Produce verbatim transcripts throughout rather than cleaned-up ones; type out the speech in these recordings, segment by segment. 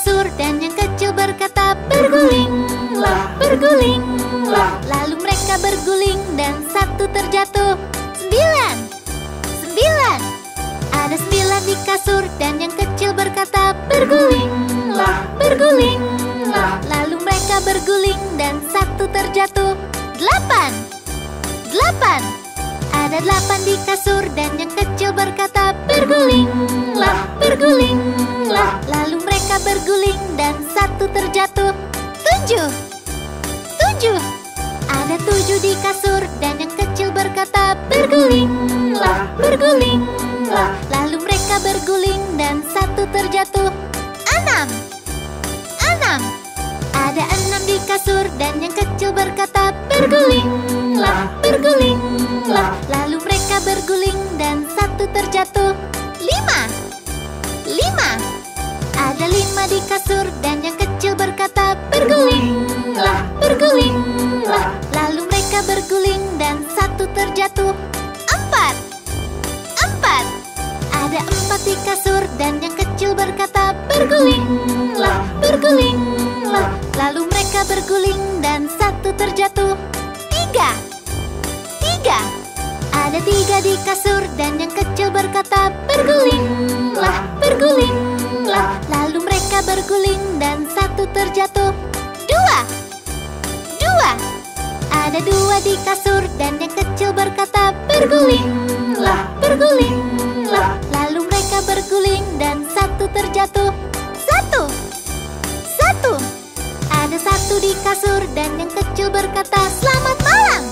kasur dan yang kecil berkata, bergulinglah, bergulinglah. Lalu mereka berguling dan satu terjatuh. Sembilan, sembilan. Ada sembilan di kasur dan yang kecil berkata, bergulinglah, bergulinglah. Lalu mereka berguling dan satu terjatuh. Delapan, delapan. Ada delapan di kasur dan yang kecil berkata, bergulinglah, bergulinglah. Lalu mereka berguling dan satu terjatuh. Tujuh, tujuh. Ada tujuh di kasur dan yang kecil berkata, bergulinglah, bergulinglah. Lalu mereka berguling dan satu terjatuh. Enam, enam. Ada enam di kasur dan yang kecil berkata, bergulinglah, bergulinglah. Lalu mereka berguling dan satu terjatuh. Lima, lima. Ada lima di kasur dan yang kecil berkata, bergulinglah, bergulinglah. Lalu mereka berguling dan satu terjatuh. Empat, empat. Ada empat di kasur dan yang kecil berkata, bergulinglah, bergulinglah. Lalu mereka berguling dan satu terjatuh. Tiga, tiga. Ada tiga di kasur dan yang kecil berkata, bergulinglah, bergulinglah. Lalu mereka berguling dan satu terjatuh. Dua, dua. Ada dua di kasur dan yang kecil berkata, bergulinglah, bergulinglah. Lalu mereka berguling dan satu terjatuh. Satu, satu. Ada satu di kasur dan yang kecil berkata, selamat malam.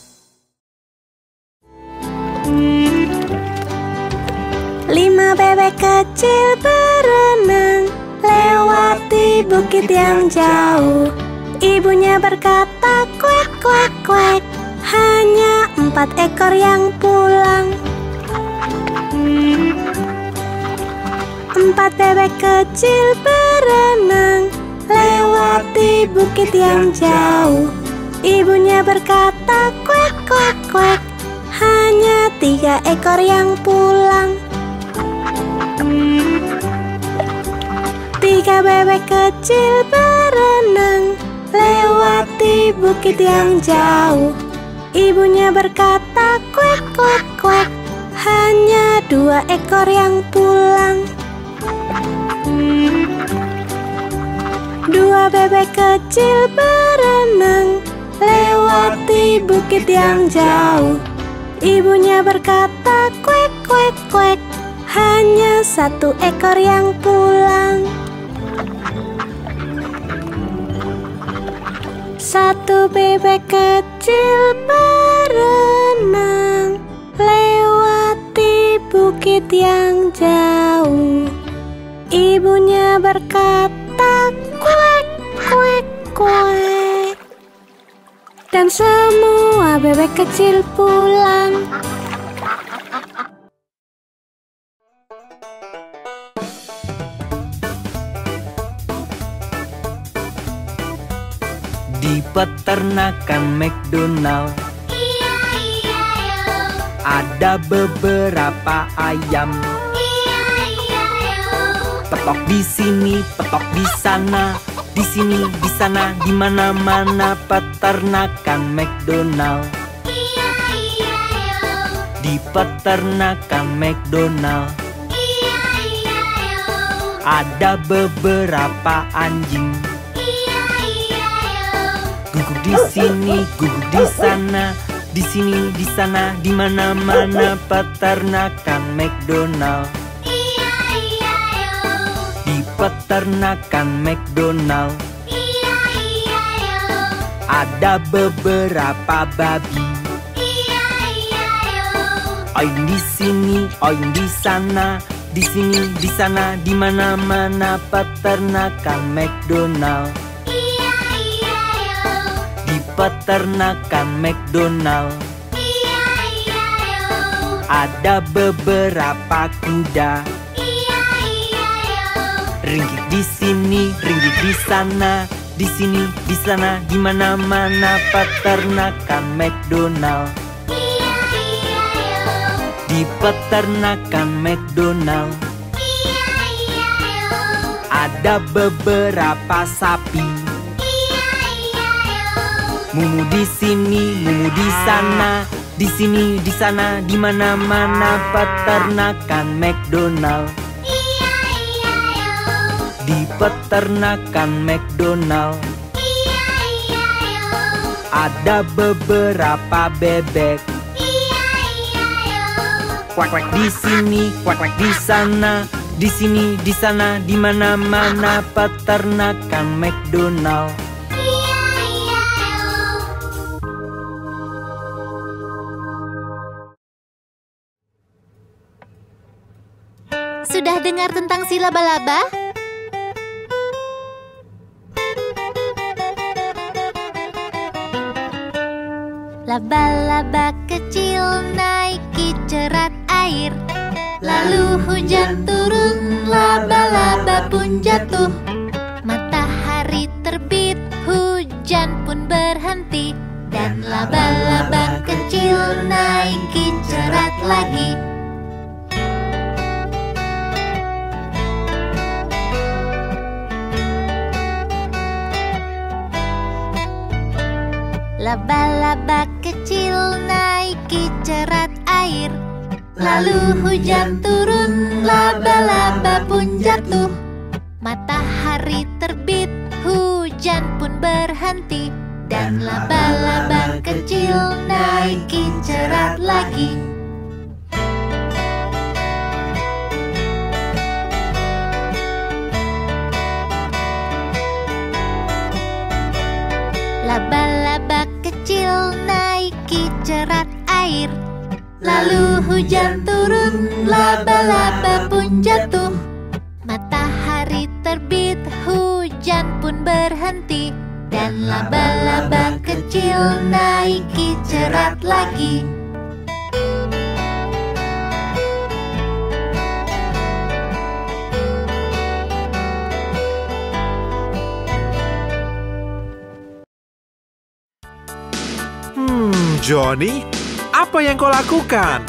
Lima bebek kecil berenang lewati bukit yang jauh. Ibunya berkata, kuek, kuek, kuek. Hanya empat ekor yang pulang. Empat bebek kecil berenang lewati bukit yang jauh. Ibunya berkata, kuek, kuek, kuek. Hanya tiga ekor yang pulang. Tiga bebek kecil berenang lewati bukit yang jauh. Ibunya berkata, kuek, kuek, kuek. Hanya dua ekor yang pulang. Dua bebek kecil berenang lewati bukit yang jauh. Ibunya berkata, kuek, kuek, kuek. Hanya satu ekor yang pulang. Satu bebek kecil berenang lewati bukit yang jauh. Ibunya berkata, kuek, kuek, kuek. Dan semua bebek kecil pulang. Di peternakan McDonald, Iya, iya, yo. ada beberapa ayam. Iya, iya, yo. Petok di sini, petok di sana, di sini, di sana, di mana-mana peternakan McDonald. Iya, iya, yo. Di peternakan McDonald, Iya, iya, yo. ada beberapa anjing. Iya, iya, yo. Guguk di sini, guguk di sana, di sini, di sana, di mana-mana peternakan McDonald. Iya, iya, yo. Di peternakan McDonald, Iya, iya, yo. ada beberapa babi. Iya, iya, yo. Oin di sini, oin di sana, di sini, di sana, di mana-mana peternakan McDonald. Iya, iya, yo. Di peternakan McDonald, Iya, iya, yo. ada beberapa kuda. Iya, iya, yo. Ringgit di sini, ringgit di sana, di sini, di sana, di mana-mana peternakan McDonald. Iya, iya, yo. Di peternakan McDonald, Iya, iya, yo. ada ada beberapa sapi. Mumu di sini, mumu di sana, di sini, di sana, di mana-mana peternakan McDonald. Di peternakan McDonald ada beberapa bebek. Kuak kuak di sini, kuak kuak di sana, di sini, di sana, di mana-mana peternakan McDonald. Sudah dengar tentang si laba-laba? Laba-laba kecil naiki cerat air, lalu hujan turun, laba-laba pun jatuh. Matahari terbit, hujan pun berhenti, dan laba-laba kecil naiki cerat lagi. Laba-laba kecil naiki cerat air, lalu hujan turun, laba-laba pun jatuh. Matahari terbit, hujan pun berhenti, dan laba-laba kecil naiki cerat lagi. Laba-laba kecil naiki cerat air, lalu hujan turun, laba-laba pun jatuh. Matahari terbit, hujan pun berhenti, dan laba-laba kecil naiki cerat lagi. Johnny, apa yang kau lakukan?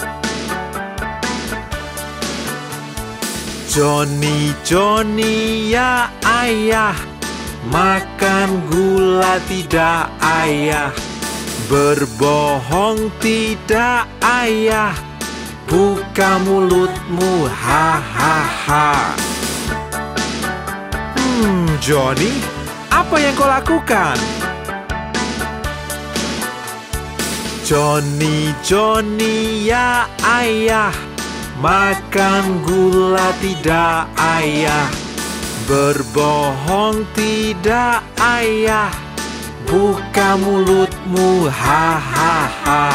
Johnny, Johnny, ya ayah, makan gula tidak ayah, berbohong tidak ayah, buka mulutmu, hahaha. Hmm, Johnny, apa yang kau lakukan? Johnny, Johnny, ya ayah, makan gula tidak ayah, berbohong tidak ayah, buka mulutmu, hahaha.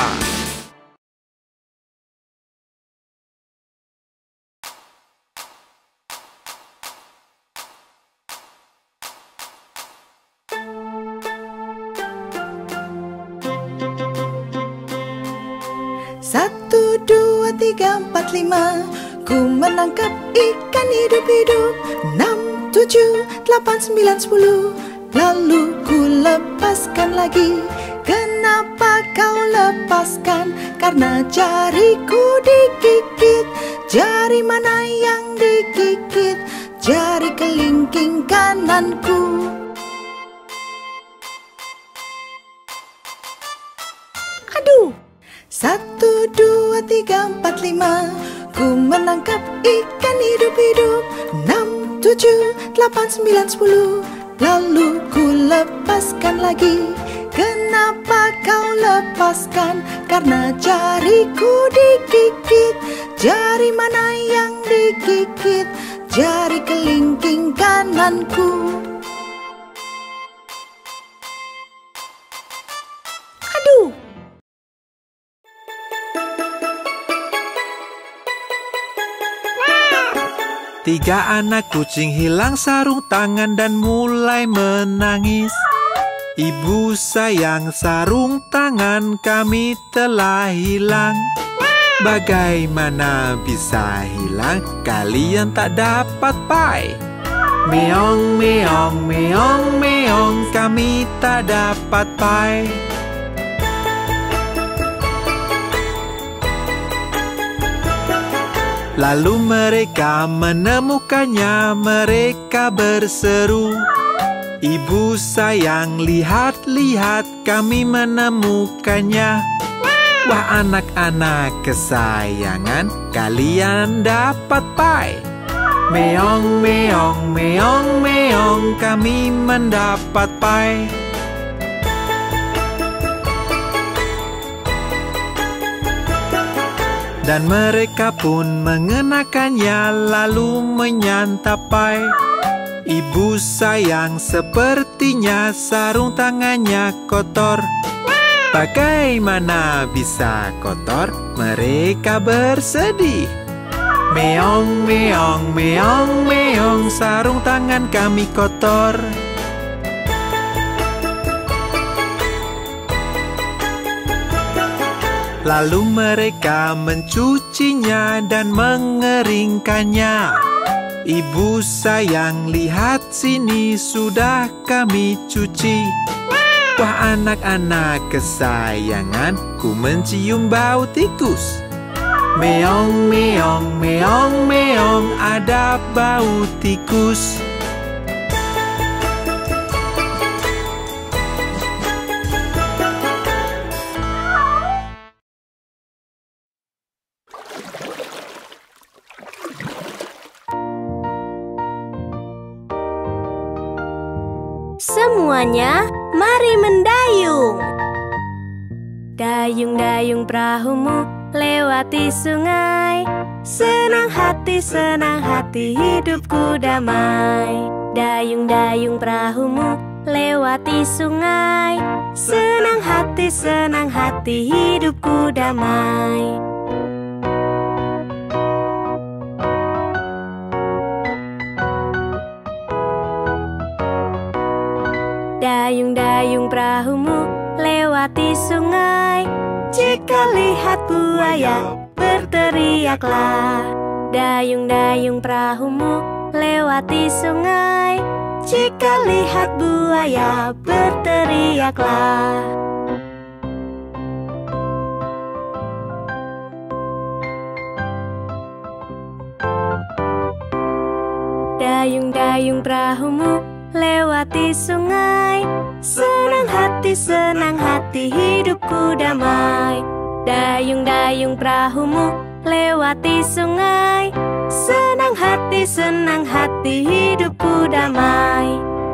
Satu, dua, tiga, empat, lima. Ku menangkap ikan hidup-hidup. Enam, tujuh, delapan, sembilan, sepuluh. Lalu ku lepaskan lagi. Kenapa kau lepaskan? Karena jariku digigit. Jari mana yang digigit? Jari kelingking kananku. Aduh! Satu, dua, tiga, empat, lima. Ku menangkap ikan hidup-hidup. Enam, tujuh, delapan, sembilan, sepuluh. Lalu ku lepaskan lagi. Kenapa kau lepaskan? Karena jariku digigit. Jari mana yang digigit? Jari kelingking kananku. Aduh! Tiga anak kucing hilang sarung tangan dan mulai menangis. Ibu sayang, sarung tangan kami telah hilang. Bagaimana bisa hilang? Kalian tak dapat pai. Meong, meong, meong, meong, kami tak dapat pai. Lalu mereka menemukannya, mereka berseru, "Ibu sayang, lihat-lihat kami menemukannya." Wah, anak-anak kesayangan, kalian dapat pie. Meong, meong, meong, meong, kami mendapat pie. Dan mereka pun mengenakannya lalu menyantap pie. Ibu sayang, sepertinya sarung tangannya kotor. Bagaimana bisa kotor? Mereka bersedih. Meong, meong, meong, meong, sarung tangan kami kotor. Lalu mereka mencucinya dan mengeringkannya. Ibu sayang, lihat sini, sudah kami cuci. Wah, anak-anak kesayangan, ku mencium bau tikus. Meong, meong, meong, meong, ada bau tikus. Semuanya, mari mendayung. Dayung-dayung perahumu lewati sungai. Senang hati, senang hati, hidupku damai. Dayung-dayung perahumu lewati sungai. Senang hati, senang hati, hidupku damai. Dayung-dayung perahumu lewati sungai. Jika lihat buaya, berteriaklah. Dayung-dayung perahumu lewati sungai. Jika lihat buaya, berteriaklah. Dayung-dayung perahumu lewati sungai. Senang hati, senang hati, hidupku damai. Dayung-dayung perahumu lewati sungai. Senang hati, senang hati, hidupku damai.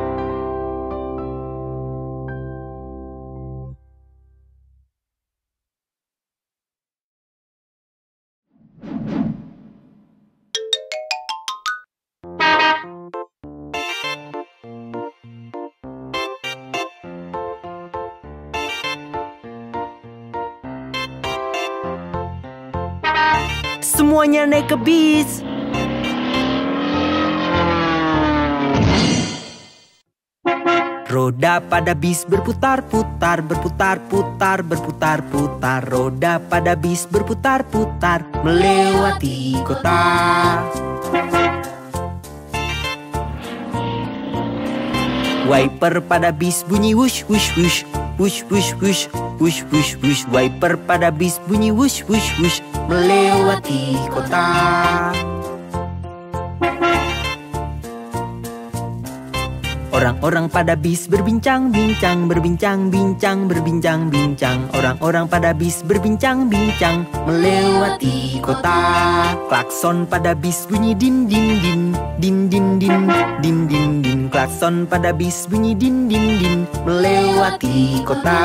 Semuanya naik ke bis. Roda pada bis berputar-putar, berputar-putar, berputar-putar. Roda pada bis berputar-putar melewati kota. Wiper pada bis bunyi wush wush wush, wush wush wush, wush wush wush. Wiper pada bis bunyi wush wush wush melewati kota. Orang-orang pada bis berbincang-bincang, berbincang-bincang, berbincang-bincang. Orang-orang pada bis berbincang-bincang melewati kota. Klakson pada bis bunyi din din din, din din din, din din din. Klakson pada bis bunyi din din din melewati kota.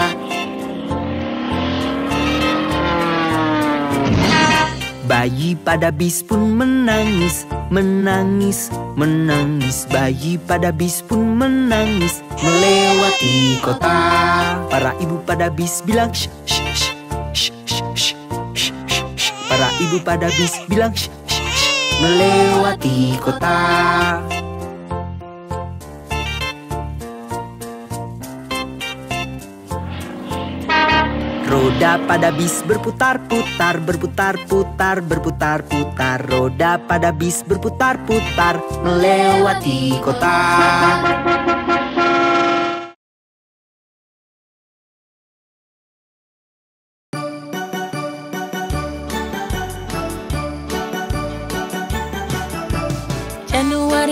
Bayi pada bis pun menangis, menangis, menangis. Bayi pada bis pun menangis melewati kota. Para ibu pada bis bilang shh, shh, shh, shh, shh, shh, shh, shh, shh. Para ibu pada bis bilang shh, shh, shh, melewati kota. Roda pada bis berputar-putar, berputar-putar, berputar-putar. Roda pada bis berputar-putar melewati kota.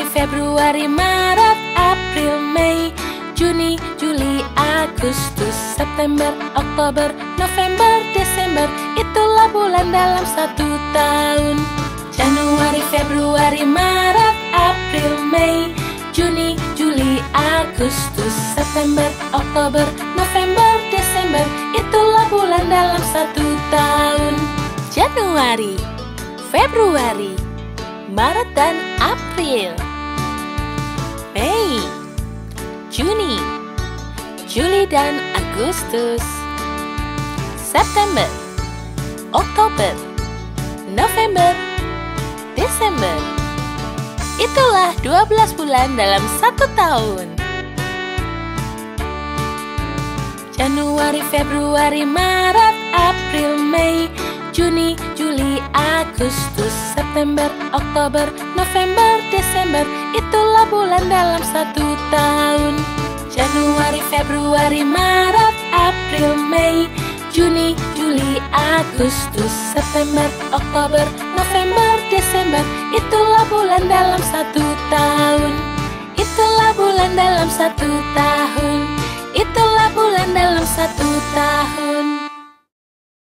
Februari, Maret, April, Mei, Juni, Juli, Agustus, September, Oktober, November, Desember. Itulah bulan dalam satu tahun. Januari, Februari, Maret, April, Mei, Juni, Juli, Agustus, September, Oktober, November, Desember. Itulah bulan dalam satu tahun. Januari, Februari, Maret dan April, Mei, Juni, Juli dan Agustus, September, Oktober, November, Desember. Itulah dua belas bulan dalam satu tahun. Januari, Februari, Maret, April, Mei, Juni, Juli, Agustus, September, Oktober, November, Desember. Itulah bulan dalam satu tahun. Januari, Februari, Maret, April, Mei, Juni, Juli, Agustus, September, Oktober, November, Desember. Itulah bulan dalam satu tahun. Itulah bulan dalam satu tahun. Itulah bulan dalam satu tahun.